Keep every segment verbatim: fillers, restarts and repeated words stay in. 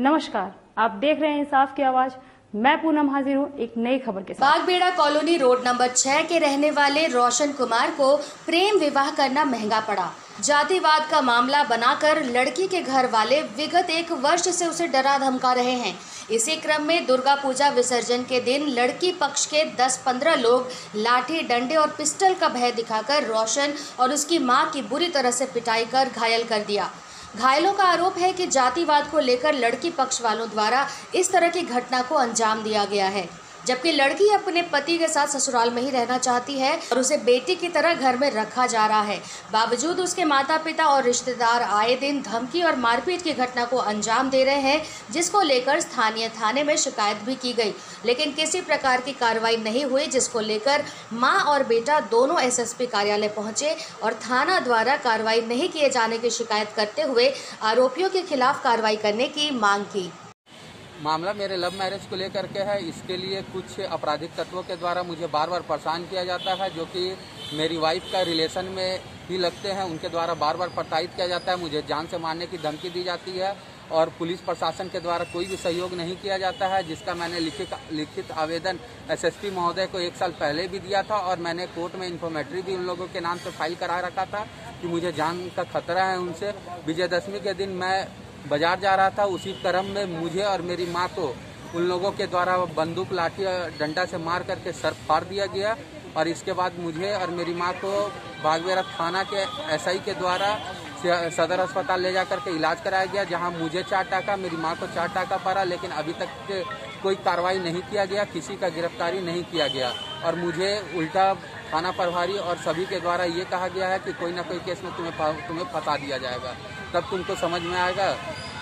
नमस्कार, आप देख रहे हैं इंसाफ की आवाज। मैं पूनम हाजिर हूँ एक नई खबर के साथ। बागबेड़ा कॉलोनी रोड नंबर छह के रहने वाले रोशन कुमार को प्रेम विवाह करना महंगा पड़ा। जातिवाद का मामला बनाकर लड़की के घर वाले विगत एक वर्ष से उसे डरा धमका रहे हैं। इसी क्रम में दुर्गा पूजा विसर्जन के दिन लड़की पक्ष के दस पंद्रह लोग लाठी, डंडे और पिस्टल का भय दिखाकर रोशन और उसकी मां की बुरी तरह से पिटाई कर घायल कर दिया। घायलों का आरोप है कि जातिवाद को लेकर लड़की पक्ष वालों द्वारा इस तरह की घटना को अंजाम दिया गया है, जबकि लड़की अपने पति के साथ ससुराल में ही रहना चाहती है और उसे बेटी की तरह घर में रखा जा रहा है। बावजूद उसके माता पिता और रिश्तेदार आए दिन धमकी और मारपीट की घटना को अंजाम दे रहे हैं, जिसको लेकर स्थानीय थाने में शिकायत भी की गई, लेकिन किसी प्रकार की कार्रवाई नहीं हुई, जिसको लेकर मां और बेटा दोनों एसएसपी कार्यालय पहुंचे और थाना द्वारा कार्रवाई नहीं किए जाने की शिकायत करते हुए आरोपियों के खिलाफ कार्रवाई करने की मांग की। मामला मेरे लव मैरिज को लेकर के है। इसके लिए कुछ आपराधिक तत्वों के द्वारा मुझे बार बार परेशान किया जाता है, जो कि मेरी वाइफ का रिलेशन में ही लगते हैं। उनके द्वारा बार बार प्रताड़ित किया जाता है, मुझे जान से मारने की धमकी दी जाती है और पुलिस प्रशासन के द्वारा कोई भी सहयोग नहीं किया जाता है, जिसका मैंने लिखित लिखित आवेदन एसएसपी महोदय को एक साल पहले भी दिया था और मैंने कोर्ट में इन्फॉर्मेटरी भी उन लोगों के नाम से फाइल करा रखा था कि मुझे जान का खतरा है उनसे। विजयदशमी के दिन मैं बाजार जा रहा था, उसी क्रम में मुझे और मेरी मां को उन लोगों के द्वारा बंदूक, लाठी और डंडा से मार करके सर फाड़ दिया गया और इसके बाद मुझे और मेरी मां को बागबेड़ा थाना के एसआई के द्वारा सदर अस्पताल ले जाकर के इलाज कराया गया, जहां मुझे चार टाका, मेरी मां को चार टाका पड़ा, लेकिन अभी तक कोई कार्रवाई नहीं किया गया, किसी का गिरफ्तारी नहीं किया गया और मुझे उल्टा थाना प्रभारी और सभी के द्वारा ये कहा गया है कि कोई ना कोई केस में तुम्हें तुम्हें फंसा दिया जाएगा, तब तुमको समझ में आएगा।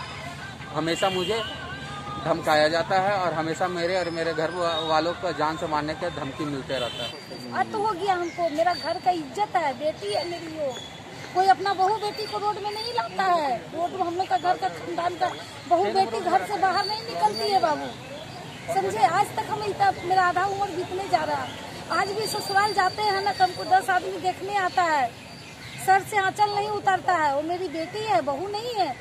हमेशा मुझे धमकाया जाता है और हमेशा मेरे और मेरे घर वालों को जान से मारने के धमकी मिलते रहता है। अब तो हो गया हमको, मेरा घर का इज्जत है, बेटी है मेरी, वो कोई अपना बहू बेटी को रोड में नहीं लाता है। रोड में हम लोग का घर का खानदान का बहू बेटी घर से बाहर नहीं निकलती है बाबू, समझे। आज तक हम इतना, मेरा आधा उम्र बीतने जा रहा है, आज भी ससुराल जाते हैं ना, हमको दस आदमी देखने आता है, सर से आंचल नहीं उतारता है। वो मेरी बेटी है, बहू नहीं है,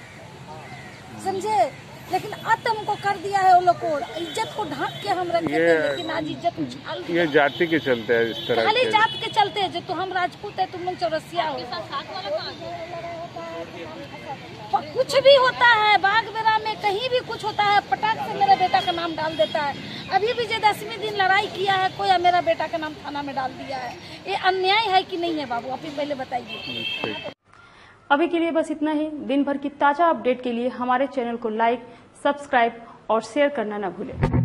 समझे। लेकिन अब हमको कर दिया है वो लोग को, इज्जत को ढांक के हम रखे थे, लेकिन आज इज्जत उछाल दिया। ये जाति के चलते है, इस तरह खाली जात के चलते है, जो तो हम राजपूत है, तुम लोग चौरसिया हो। कुछ भी होता है बागबेड़ा में, कहीं भी कुछ होता है, पटाख से मेरा बेटा का नाम डाल देता है। अभी विजयदशमी दिन लड़ाई किया है कोई, मेरा बेटा का नाम थाना में डाल दिया है। ये अन्याय है कि नहीं है बाबू, आप ही पहले बताइए। अभी के लिए बस इतना ही। दिन भर की ताजा अपडेट के लिए हमारे चैनल को लाइक, सब्सक्राइब और शेयर करना न भूलें।